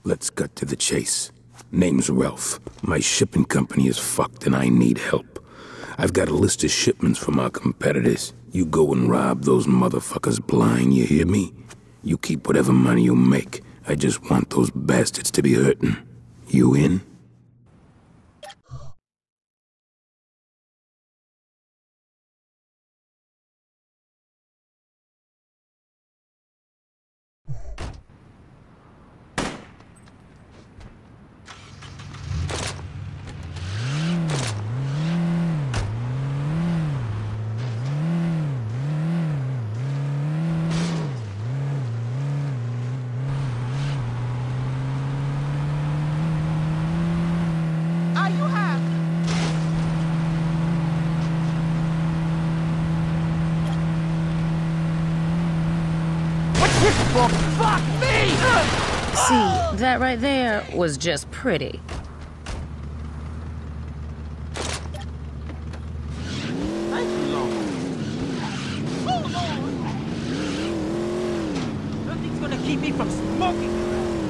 let's cut to the chase. Name's Ralph. My shipping company is fucked and I need help. I've got a list of shipments from our competitors. You go and rob those motherfuckers blind, you hear me? You keep whatever money you make. I just want those bastards to be hurting. You in? Fuck me! See, that right there was just pretty. Thank you, Lord. Oh, Lord! Nothing's gonna keep me from smoking.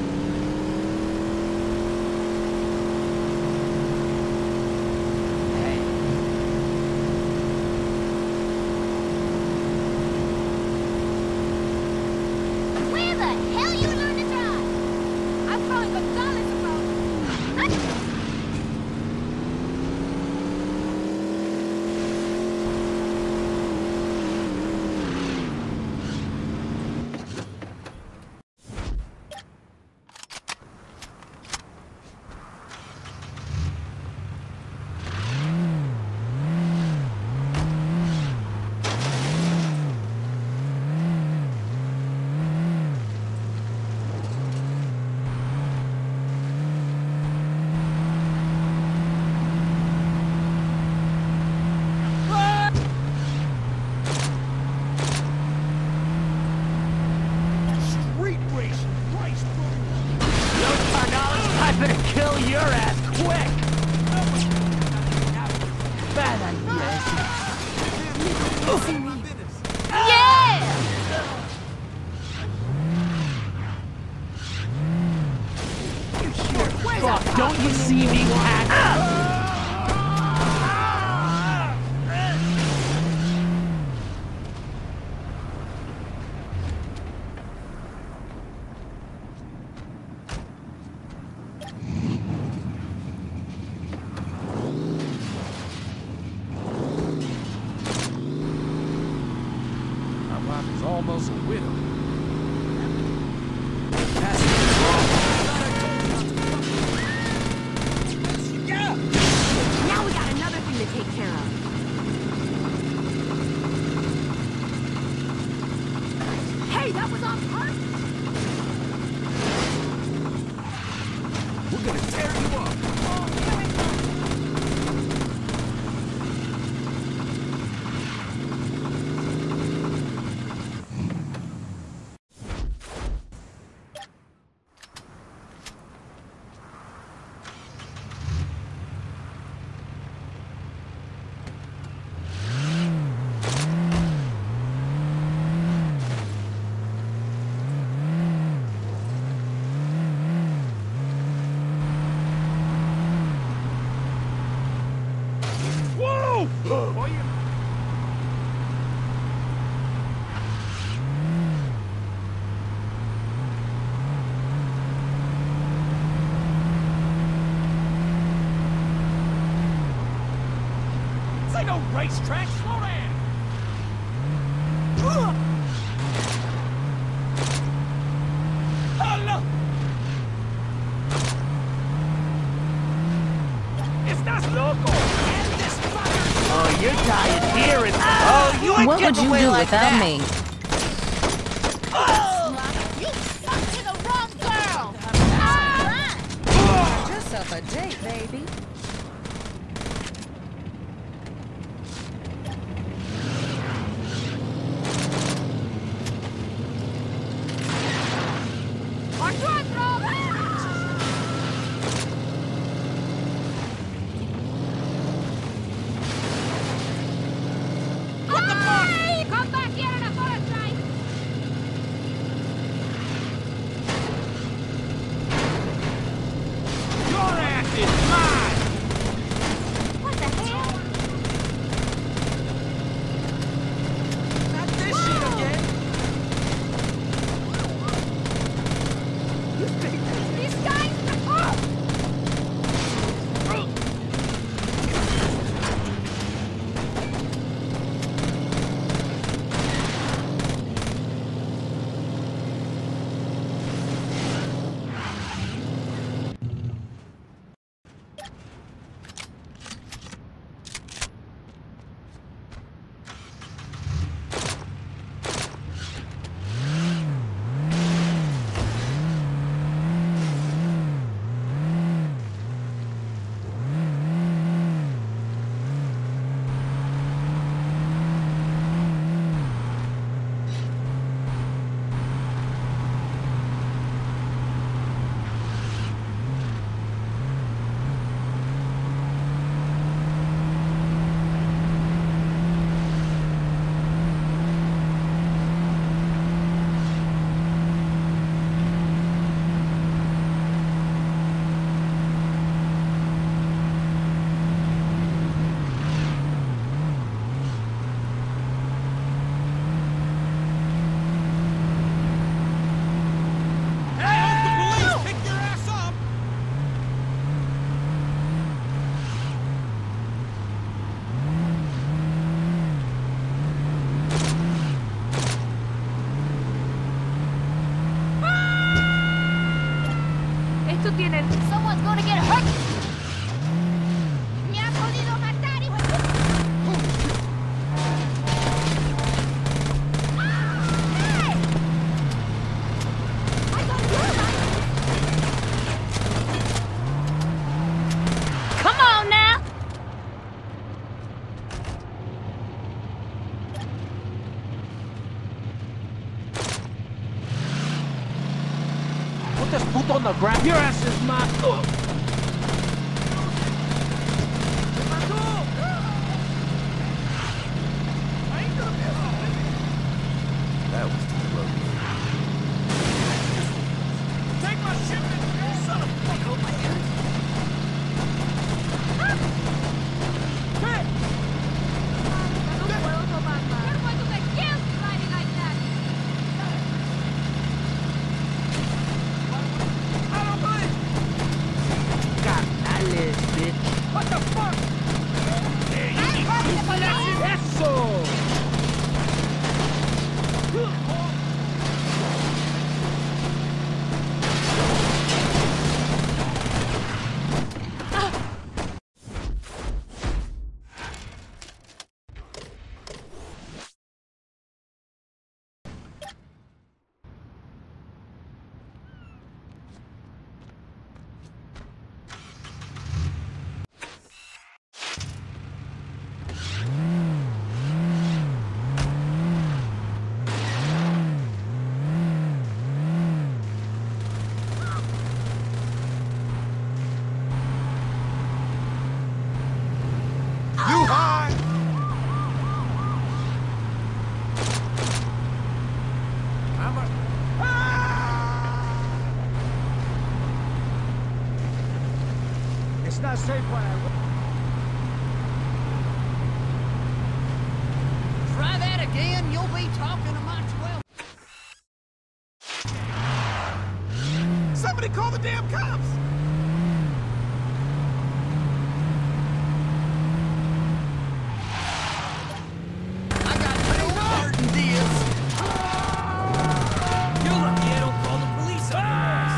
Kill your ass quick! Bad idea. Yeah! You sure fuck, don't you see me, cat? Is almost a widow. Now we got another thing to take care of. Hey, that was on purpose. We're gonna tear you up. This ain't no racetrack, slow down! Oh, look! Estás loco! Oh, you're tired here and oh, you ain't What would you away do like without that. me? Oh! You fucked to the wrong girl! Have yourself a date, baby. What the fuck? Come back here in a bullet train! ¿Cuánto tienen? Someone's gonna get hurt. Me ha podido matar, hijo de... Come on now! Put this boot on the ground. Your ass is mine. That was too close. Take my shipment, you son of a fuck! Oh my God. You're going to get killed riding like that! Carnales, bitch. What the fuck? Eso! You high? I'm a... It's not safe when I... Try that again, you'll be talking to my 12. Somebody call the damn cops! I got no part in this. You're lucky I don't call the police on your ass.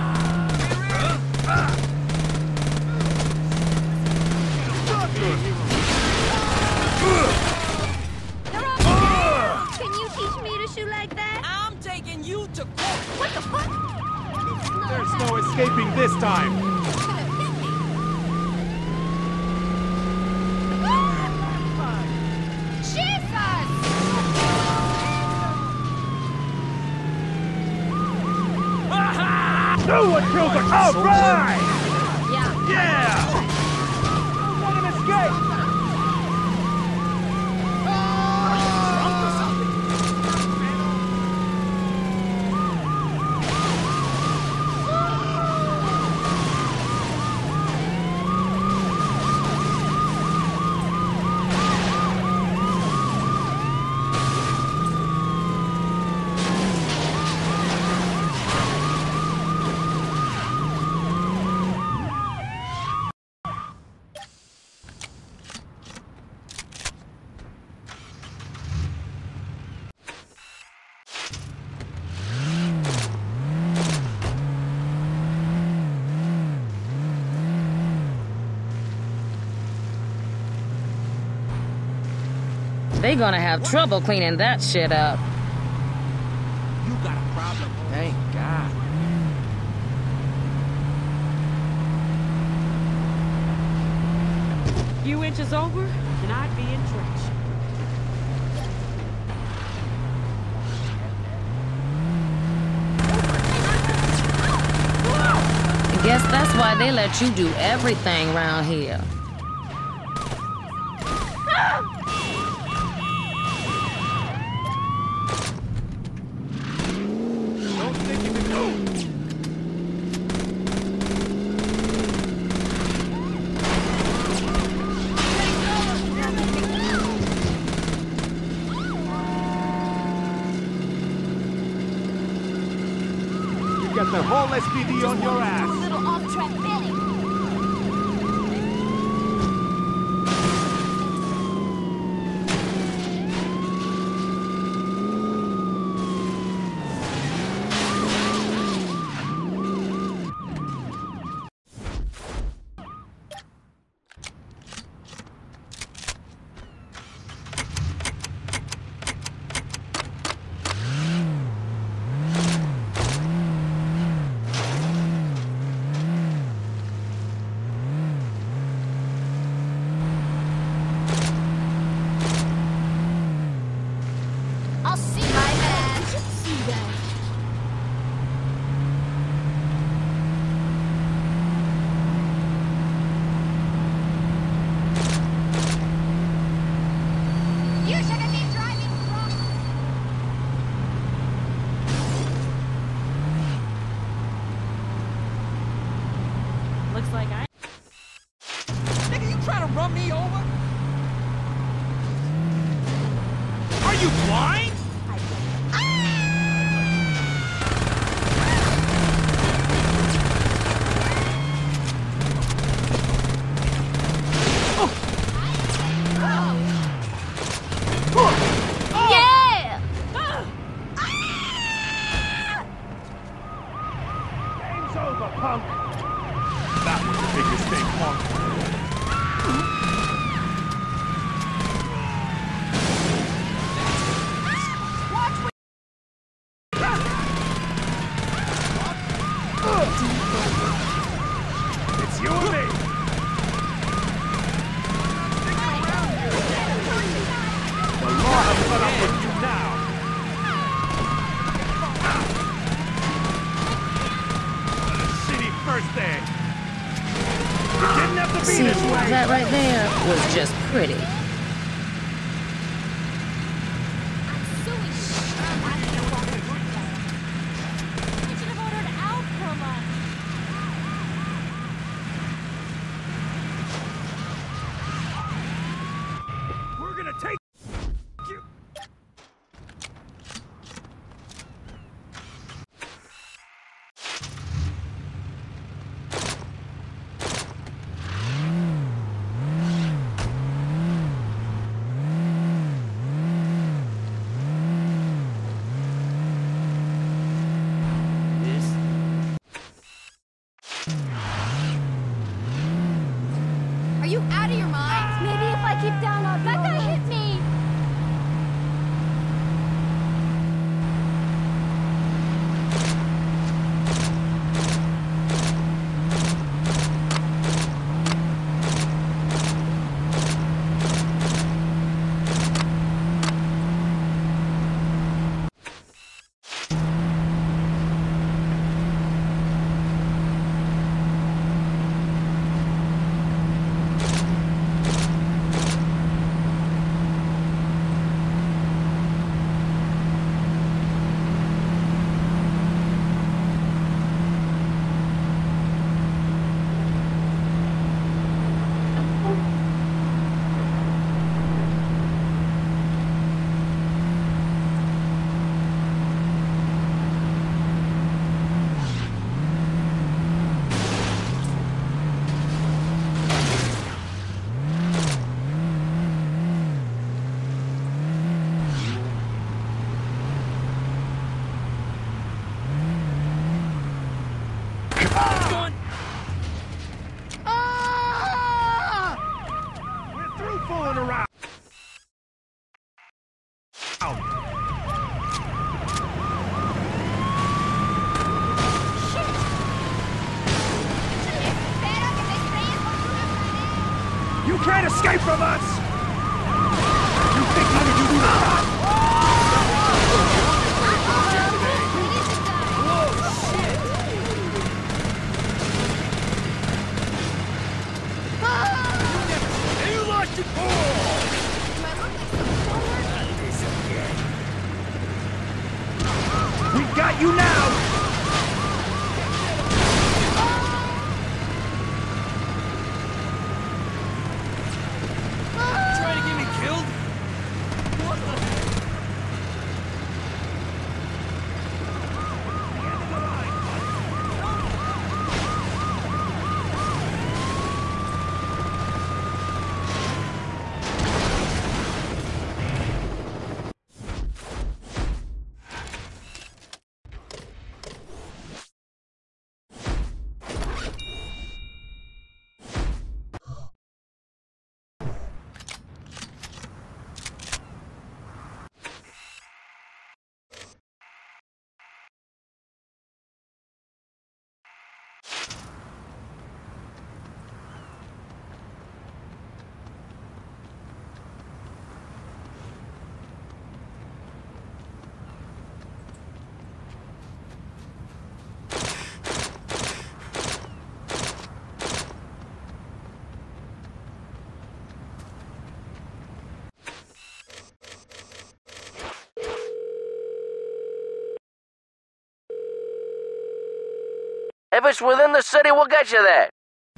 Can you teach me to shoot like that? I'm taking you to court. What the fuck? There's no escaping this time! Jesus! No one killed her! All right! Yeah. Yeah! Let him escape! Drunk or something? They gonna have trouble cleaning that shit up. You got a problem. Thank God. Few inches over, and I'd be in trench. I guess that's why they let you do everything around here. Don't think you can move! You got the whole SPD on your A ass. little off-track Billy. Looks like I... Nigga, you trying to run me over? Are you blind? Yeah! Game's over, punk. That was the biggest thing, punk. It's you and me. The law has caught up with you now. What a shitty first day. You didn't have to be See, this way. that right there was just pretty. We're gonna take you. Are you out of your mind? Maybe if I keep down, that guy hit me. We're through fooling around. You can't escape from us! You think you can do that? You lost it all! We got you now! Trying to get me killed? What the heck? If it's within the city, we'll get you there.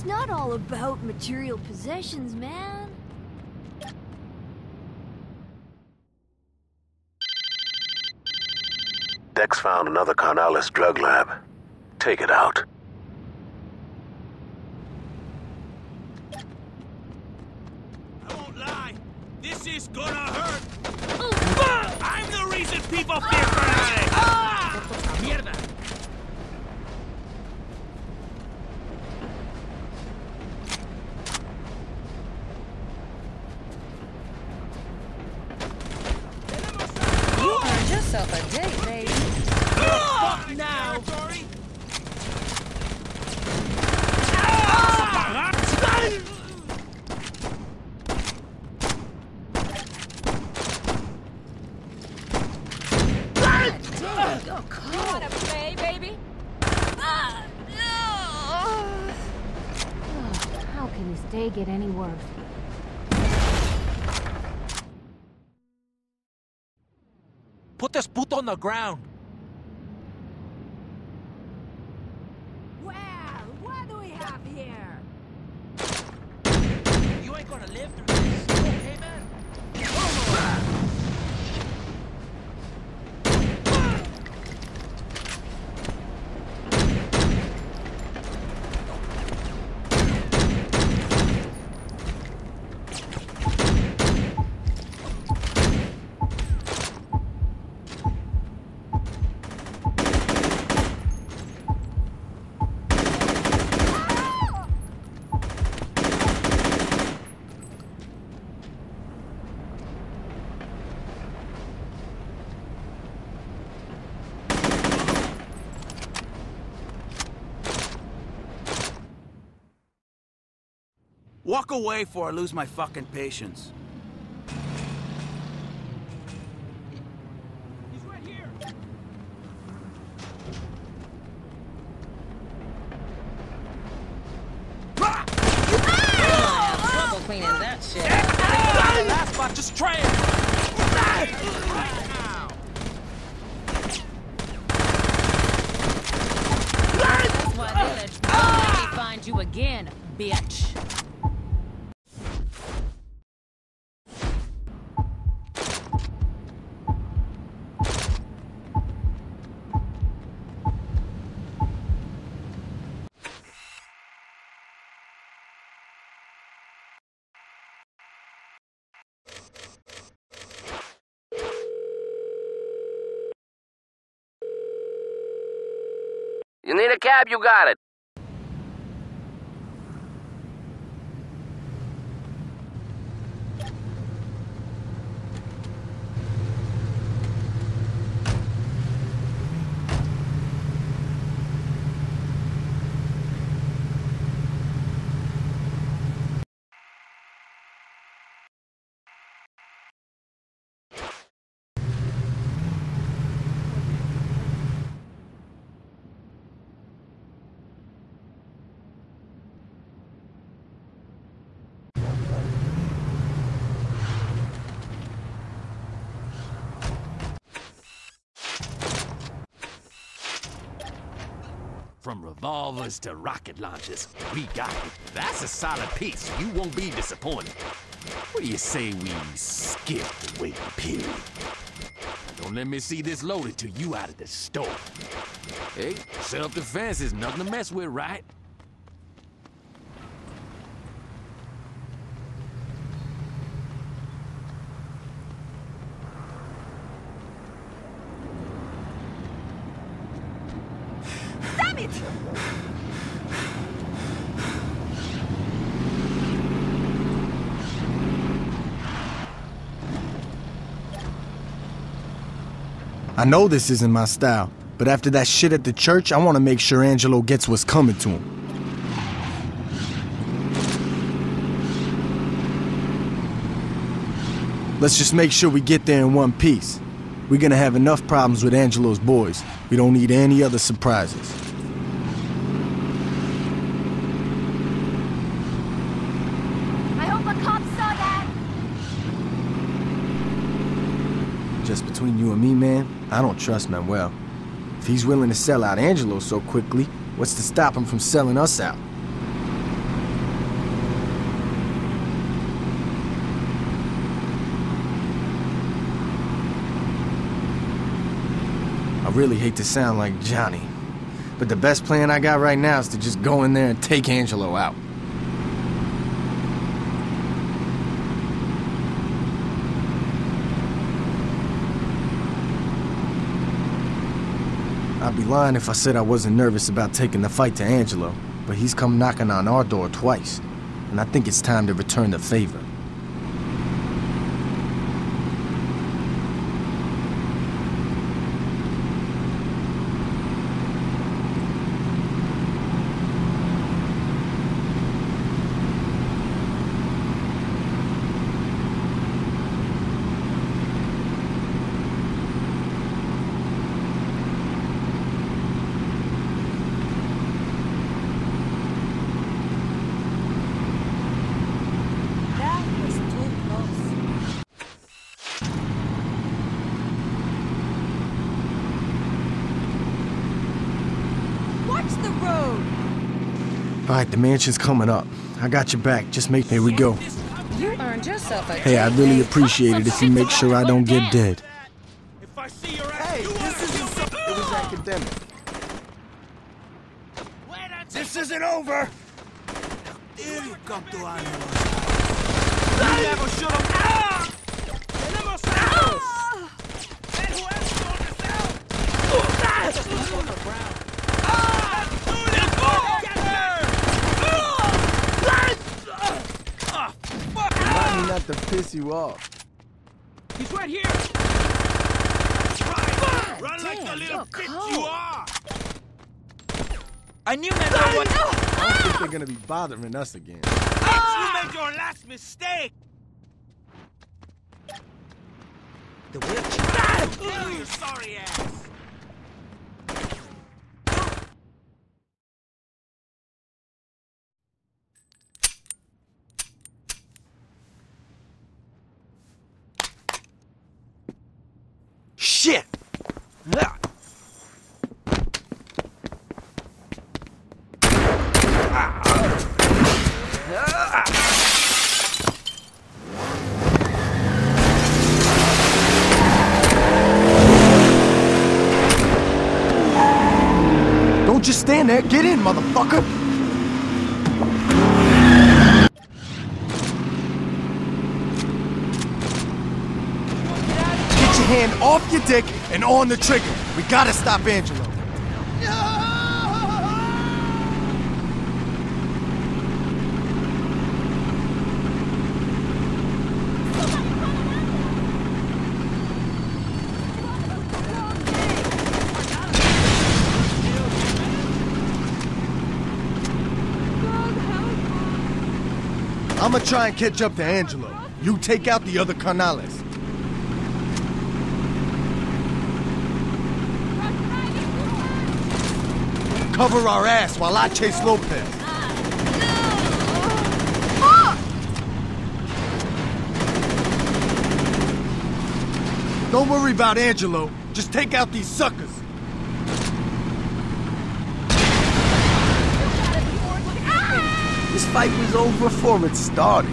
not all about material possessions, man. Dex found another Carnales drug lab. Take it out. I won't lie. This is gonna hurt. I'm the reason people fear carnales. Mierda. You earned yourself a date, baby. Fuck now. You're cold. Wanna play, baby? How can this day get any worse? Put this puto on the ground. Well, what do we have here? You ain't gonna live through this. Okay, man? Walk away before I lose my fucking patience. He's right here. Trouble cleaning that shit. Last spot, just try it. That's why they let you don't let me find you again, bitch. You need a cab, you got it. From revolvers to rocket launchers, we got it. That's a solid piece. You won't be disappointed. What do you say we skip the waiting period? Don't let me see this loaded till you out of the store. Hey, self-defense is nothing to mess with, right? I know this isn't my style, but after that shit at the church, I want to make sure Angelo gets what's coming to him. Let's just make sure we get there in one piece. We're gonna have enough problems with Angelo's boys. We don't need any other surprises. I hope a cop saw that. Just between you and me, man, I don't trust Manuel. If he's willing to sell out Angelo so quickly, what's to stop him from selling us out? I really hate to sound like Johnny, but the best plan I got right now is to just go in there and take Angelo out. I'd be lying if I said I wasn't nervous about taking the fight to Angelo, but he's come knocking on our door twice, and I think it's time to return the favor. All right, the mansion's coming up. I got your back. Just make... Here we go. You earned yourself a... Hey, I'd really appreciate it if you make sure I don't get dead. Hey, this isn't something... It was academic. This isn't over! Here you come to Angelo. You never should have... ¡Tenemos arrows! ¡Ven, whoever's throwing this out! Just on the ground. Remind me not to piss you off. He's right here! Right! Run like the little bitch you are! I knew that one! I don't think they're gonna be bothering us again. You made your last mistake! The wheelchair! Oh, you sorry ass! Shit! Don't just stand there. Get in, motherfucker. Get your hand off your dick and on the trigger. We gotta stop Angelo. I'ma try and catch up to Angelo. You take out the other carnales. Cover our ass while I chase Lopez. Don't worry about Angelo. Just take out these suckers. This fight was over before it started.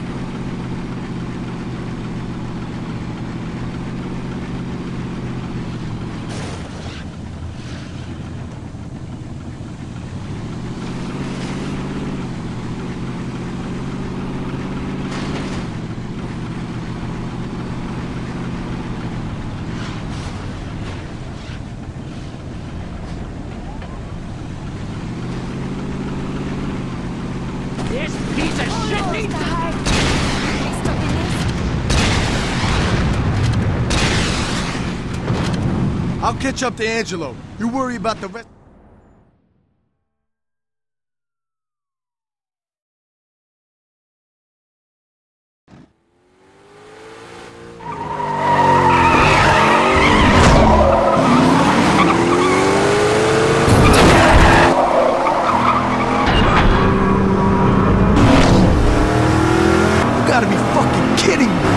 This piece of shit needs to hide! I'll catch up to Angelo. You worry about the rest. You gotta be fucking kidding me!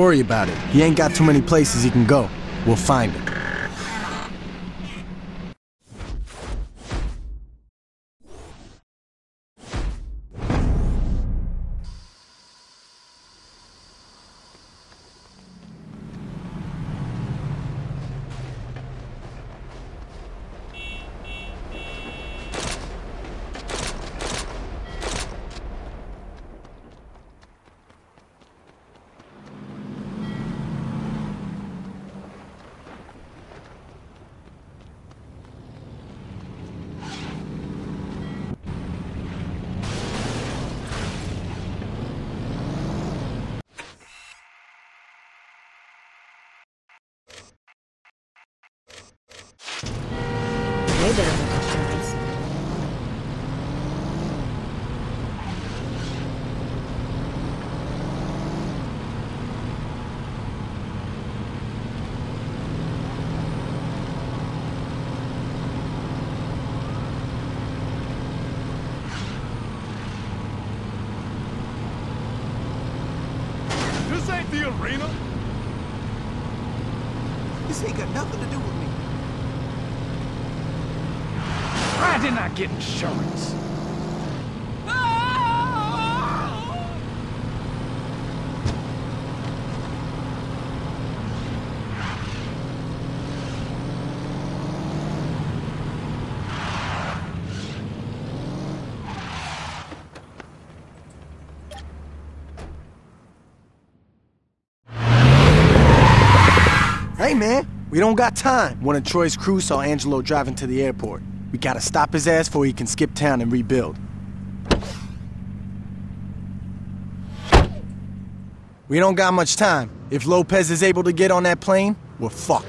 worry about it. He ain't got too many places he can go. We'll find him. They better have insurance. This ain't the arena. This ain't got nothing to do with me. Why didn't I get insurance? Hey, man, we don't got time. One of Troy's crew saw Angelo driving to the airport. We gotta stop his ass before he can skip town and rebuild. We don't got much time. If Lopez is able to get on that plane, we're fucked.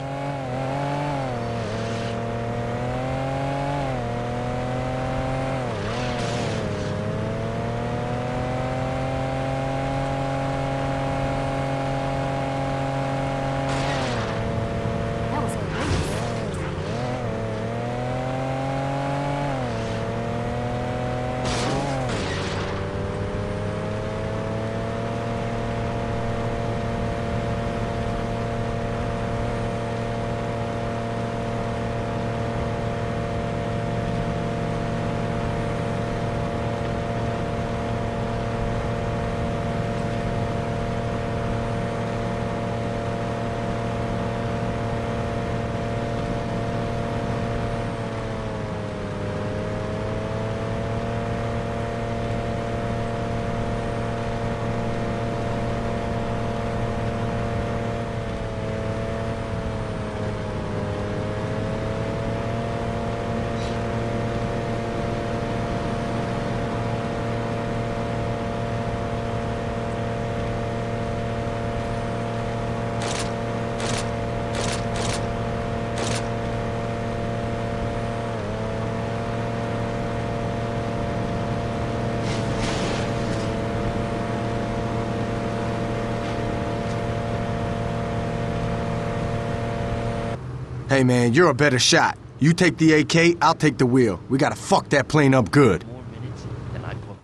That was great. Hey, man, you're a better shot. You take the AK, I'll take the wheel. We gotta fuck that plane up good. More minutes than I put.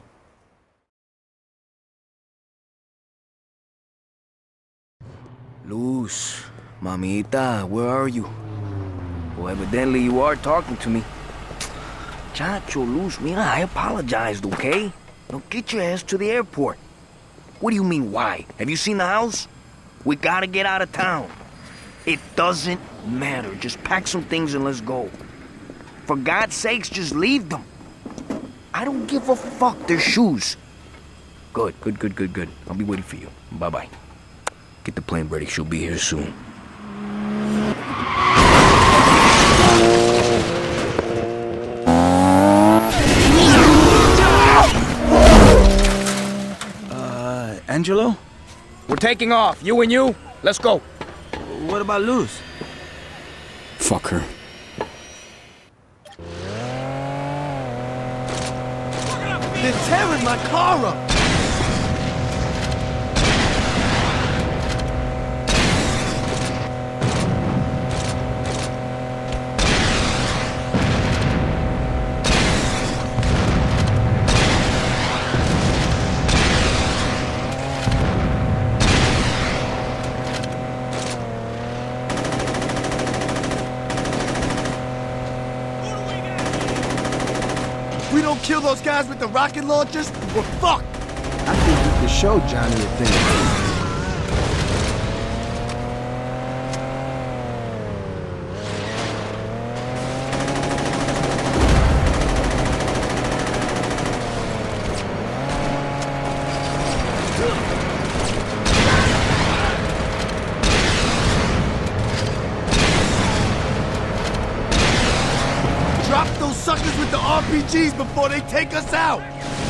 Luz, mamita, where are you? Well, evidently you are talking to me. Chacho, Luz, mira, I apologized, okay? Now get your ass to the airport. What do you mean, why? Have you seen the house? We gotta get out of town. It doesn't matter. Just pack some things and let's go. For God's sakes, just leave them. I don't give a fuck. They're shoes. Good. I'll be waiting for you. Bye-bye. Get the plane ready. She'll be here soon. Angelo? We're taking off. You and you. Let's go. What about Luz? Fuck her. They're tearing my car up! don't kill those guys with the rocket launchers, we're fucked! I think you could show Johnny a thing. Drop those suckers with the RPGs before they take us out!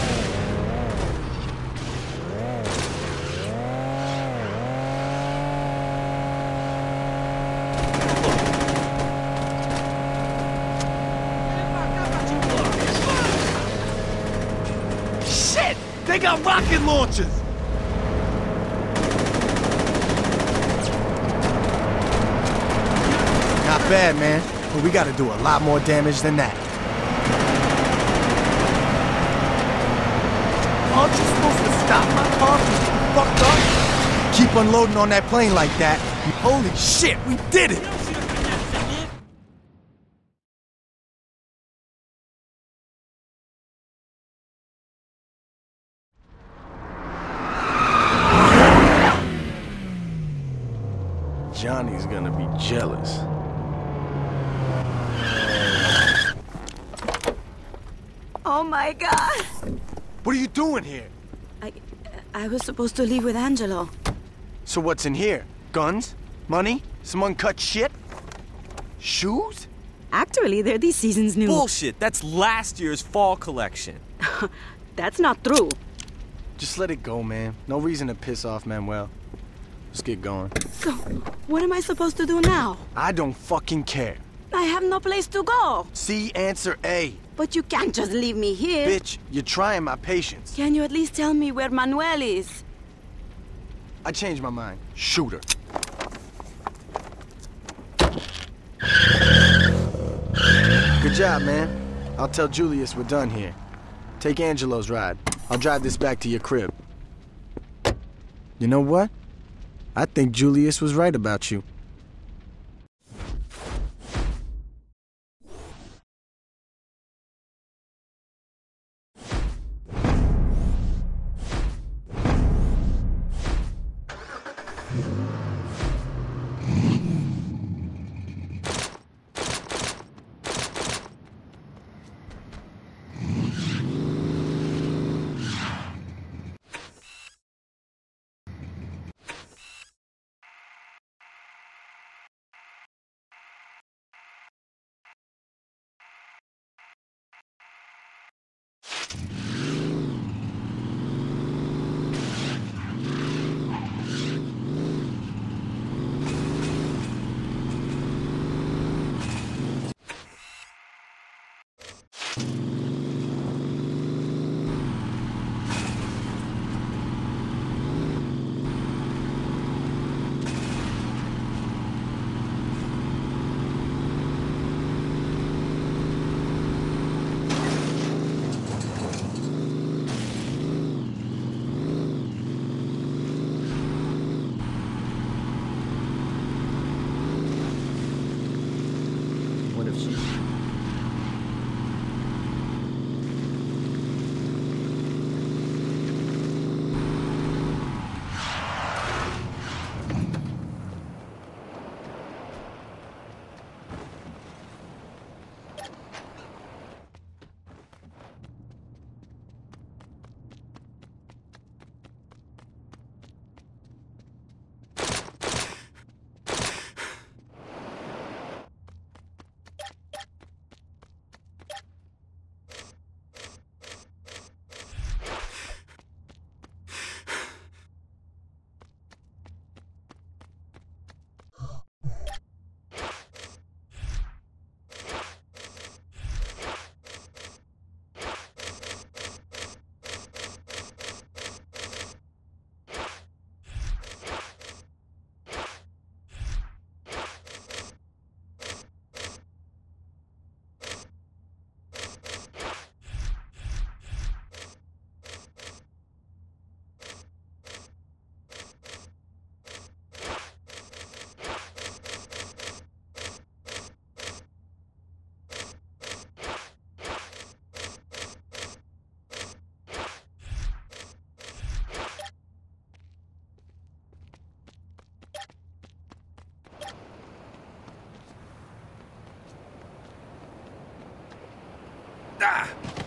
Shit! They got rocket launchers! Not bad, man. But we gotta do a lot more damage than that. Aren't you supposed to stop my car from getting fucked up? Keep unloading on that plane like that. Holy shit, we did it! Johnny's gonna be jealous. Oh my God! What are you doing here? I was supposed to leave with Angelo. So what's in here? Guns? Money? Some uncut shit? Shoes? Actually, they're this season's new. Bullshit, that's last year's fall collection. That's not true. Just let it go, man. No reason to piss off Manuel. Let's get going. So, what am I supposed to do now? I don't fucking care. I have no place to go. See answer A. But you can't just leave me here. Bitch, you're trying my patience. Can you at least tell me where Manuel is? I changed my mind. Shoot her. Good job, man. I'll tell Julius we're done here. Take Angelo's ride. I'll drive this back to your crib. You know what? I think Julius was right about you. What if she's... Ah!